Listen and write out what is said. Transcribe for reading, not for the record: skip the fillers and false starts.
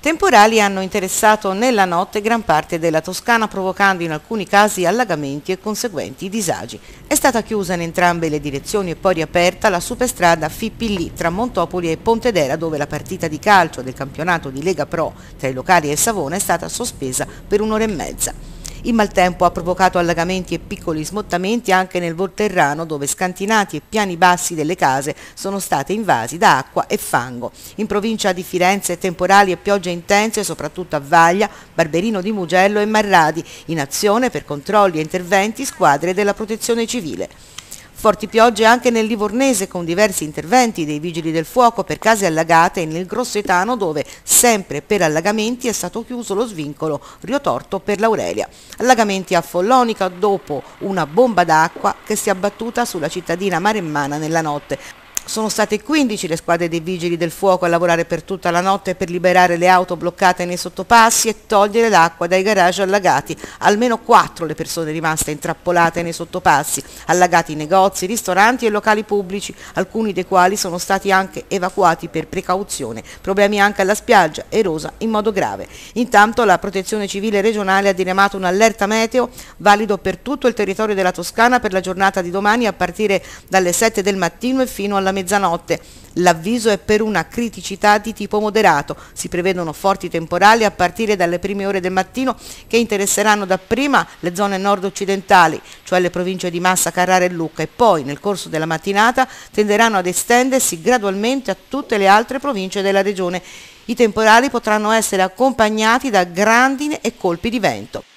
Temporali hanno interessato nella notte gran parte della Toscana, provocando in alcuni casi allagamenti e conseguenti disagi. È stata chiusa in entrambe le direzioni e poi riaperta la superstrada Fippillì tra Montopoli e Pontedera, dove la partita di calcio del campionato di Lega Pro tra i locali e il Savona è stata sospesa per un'ora e mezza. Il maltempo ha provocato allagamenti e piccoli smottamenti anche nel Volterrano, dove scantinati e piani bassi delle case sono state invasi da acqua e fango. In provincia di Firenze temporali e piogge intense soprattutto a Vaglia, Barberino di Mugello e Marradi, in azione per controlli e interventi squadre della Protezione Civile. Forti piogge anche nel Livornese, con diversi interventi dei Vigili del Fuoco per case allagate, e nel Grossetano, dove sempre per allagamenti è stato chiuso lo svincolo Rio Torto per l'Aurelia. Allagamenti a Follonica dopo una bomba d'acqua che si è abbattuta sulla cittadina maremmana nella notte. Sono state 15 le squadre dei Vigili del Fuoco a lavorare per tutta la notte per liberare le auto bloccate nei sottopassi e togliere l'acqua dai garage allagati. Almeno 4 le persone rimaste intrappolate nei sottopassi, allagati negozi, ristoranti e locali pubblici, alcuni dei quali sono stati anche evacuati per precauzione. Problemi anche alla spiaggia, erosa in modo grave. Intanto la Protezione Civile regionale ha diramato un'allerta meteo valido per tutto il territorio della Toscana per la giornata di domani a partire dalle 7 del mattino e fino alla mezzanotte. L'avviso è per una criticità di tipo moderato. Si prevedono forti temporali a partire dalle prime ore del mattino che interesseranno dapprima le zone nord-occidentali, cioè le province di Massa, Carrara e Lucca, e poi nel corso della mattinata tenderanno ad estendersi gradualmente a tutte le altre province della regione. I temporali potranno essere accompagnati da grandine e colpi di vento.